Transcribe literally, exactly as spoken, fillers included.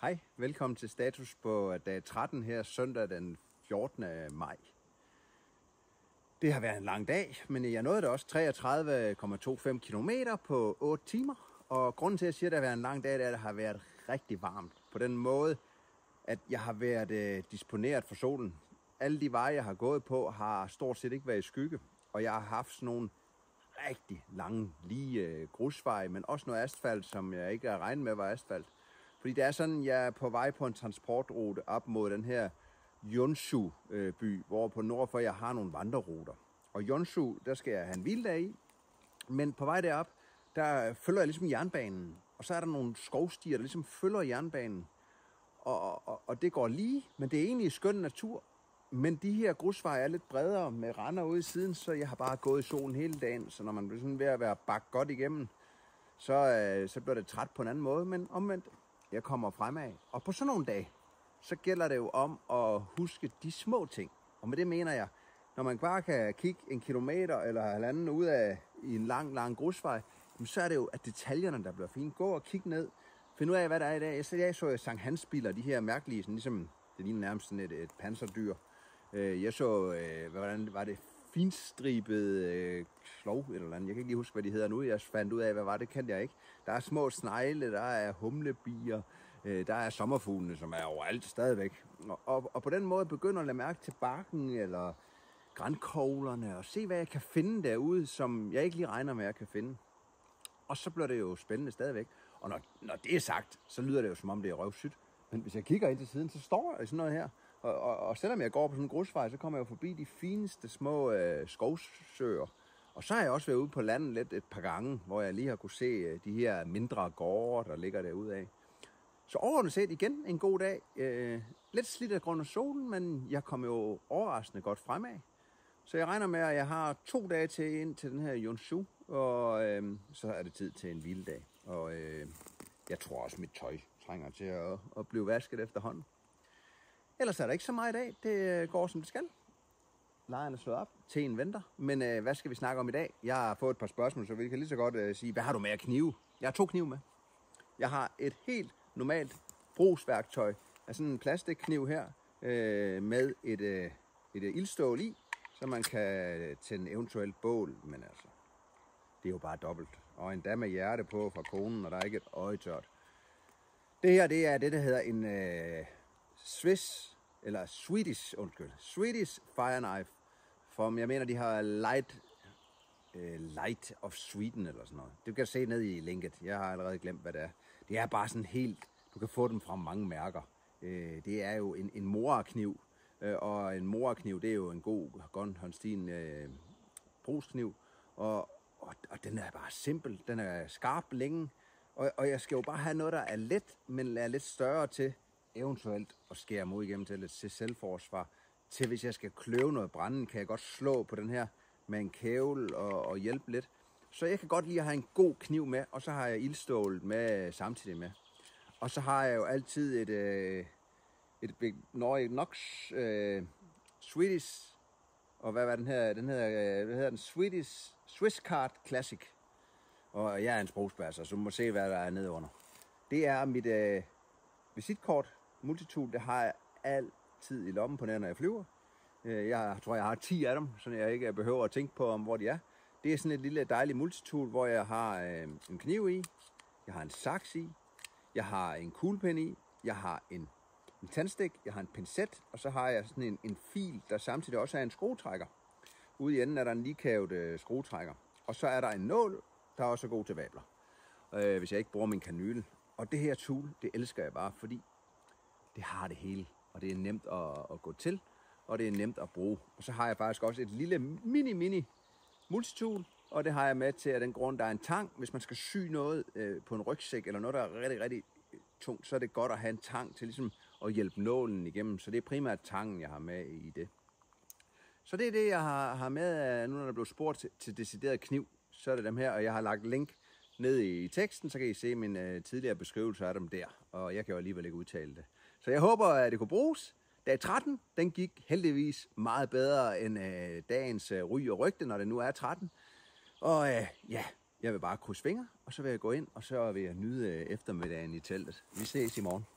Hej, velkommen til status på dag tretten her søndag den fjortende maj. Det har været en lang dag, men jeg nåede det også treogtredive komma toogtyve kilometer på otte timer. Og grunden til, at jeg siger, at det har været en lang dag, det er, at det har været rigtig varmt. På den måde, at jeg har været øh, disponeret for solen. Alle de veje, jeg har gået på, har stort set ikke været i skygge. Og jeg har haft sådan nogle rigtig lange, lige øh, grusveje, men også noget asfalt, som jeg ikke har regnet med var asfalt. Fordi det er sådan, jeg er på vej på en transportrute op mod den her Yonshu-by, hvor på nord for jeg har nogle vandreruter. Og Yonshu, der skal jeg have en hviledag i, men på vej derop, der følger jeg ligesom jernbanen. Og så er der nogle skovstier, der ligesom følger jernbanen. Og, og, og det går lige, men det er egentlig skøn natur. Men de her grusveje er lidt bredere med render ude i siden, så jeg har bare gået i solen hele dagen. Så når man bliver sådan ved at være bagt godt igennem, så, øh, så bliver det træt på en anden måde. Men omvendt, jeg kommer fremad. Og på sådan nogle dage, så gælder det jo om at huske de små ting. Og med det mener jeg, når man bare kan kigge en kilometer eller halvanden ud af i en lang, lang grusvej, så er det jo, at detaljerne, der bliver fint. Gå og kig ned. Find ud af, hvad der er i dag. Jeg så Sankt Hans biler, de her mærkelige, sådan ligesom, det ligner nærmest sådan et, et panserdyr. Jeg så, hvordan var det, finstribet slov eller andet. Jeg kan ikke lige huske, hvad de hedder nu. Jeg fandt ud af, hvad var det, kendte jeg ikke. Der er små snegle, der er humlebier, der er sommerfuglene, som er overalt stadigvæk. Og, og, og på den måde begynder jeg at lade mærke til barken eller grankoglerne og se, hvad jeg kan finde derude, som jeg ikke lige regner med, at jeg kan finde. Og så bliver det jo spændende stadigvæk. Og når, når det er sagt, så lyder det jo, som om det er røvsygt. Men hvis jeg kigger ind til siden, så står der sådan noget her. Og, og, og selvom jeg går på sådan en grusvej, så kommer jeg jo forbi de fineste små øh, skovsøer. Og så har jeg også været ude på landet lidt et par gange, hvor jeg lige har kunne se øh, de her mindre gårde, der ligger derude af. Så overordnet set igen en god dag. Øh, lidt slidt af grund af solen, men jeg kom jo overraskende godt fremad. Så jeg regner med, at jeg har to dage til ind til den her Yonshu, og øh, så er det tid til en hviledag. Og øh, jeg tror også, mit tøj trænger til at, at blive vasket efterhånden. Ellers er der ikke så meget i dag. Det går, som det skal. Lejren er slået op. Teen venter. Men øh, hvad skal vi snakke om i dag? Jeg har fået et par spørgsmål, så vi kan lige så godt øh, sige, hvad har du med at knive? Jeg har to knive med. Jeg har et helt normalt brugsværktøj af sådan en plastikkniv her, øh, med et, øh, et øh, ildstål i, så man kan tænde eventuelt bål. Men altså, det er jo bare dobbelt. Og endda med hjerte på fra konen, og der er ikke et øje tørt. Det her, det er det, der hedder en øh, Swiss, eller Swedish, undskyld, Swedish Fire Knife, from, jeg mener, de har Light, uh, Light of Sweden, eller sådan noget. Det kan du se ned i linket. Jeg har allerede glemt, hvad det er. Det er bare sådan helt, du kan få dem fra mange mærker. Uh, det er jo en, en morkniv, uh, og en morkniv, det er jo en god Gun Holstein uh, brugskniv, og, og, og den er bare simpel, den er skarp længe, og, og jeg skal jo bare have noget, der er let, men er lidt større til, eventuelt at skære mod igennem til lidt til selvforsvar. Til hvis jeg skal kløve noget brænde, kan jeg godt slå på den her med en kævel og, og hjælpe lidt. Så jeg kan godt lide at have en god kniv med, og så har jeg ildstålet med samtidig med. Og så har jeg jo altid et, øh, et Big Nox øh, Swedish, og hvad var den her? Den hedder, øh, hvad hedder den? Swedish Swiss Card Classic. Og jeg er en sprogsbærser, så du må se, hvad der er nede under. Det er mit øh, visitkort. Multitool, det har jeg altid i lommen på, når jeg flyver. Jeg tror, jeg har ti af dem, så jeg ikke behøver at tænke på, om hvor de er. Det er sådan et lille dejligt multitool, hvor jeg har øh, en kniv i, jeg har en saks i, jeg har en kuglepen i, jeg har en, en tandstik, jeg har en pincet, og så har jeg sådan en, en fil, der samtidig også er en skruetrækker. Ude i enden er der en ligekævet øh, skruetrækker. Og så er der en nål, der er også god til vabler, øh, hvis jeg ikke bruger min kanyle. Og det her tool, det elsker jeg bare, fordi det har det hele, og det er nemt at, at gå til, og det er nemt at bruge. Og så har jeg faktisk også et lille mini-mini multitool, og det har jeg med til af den grund, der er en tang. Hvis man skal sy noget øh, på en rygsæk, eller noget, der er rigtig, rigtig tungt, så er det godt at have en tang til ligesom at hjælpe nålen igennem. Så det er primært tangen, jeg har med i det. Så det er det, jeg har, har med, nu når der blev spurgt til, til decideret kniv, så er det dem her, og jeg har lagt link ned i teksten, så kan I se min øh, tidligere beskrivelse af dem der, og jeg kan jo alligevel ikke udtale det. Så jeg håber, at det kunne bruges. Dag tretten, den gik heldigvis meget bedre end øh, dagens øh, ry og rygte, når det nu er tretten. Og øh, ja, jeg vil bare krydse fingre, og så vil jeg gå ind, og så vil jeg nyde øh, eftermiddagen i teltet. Vi ses i morgen.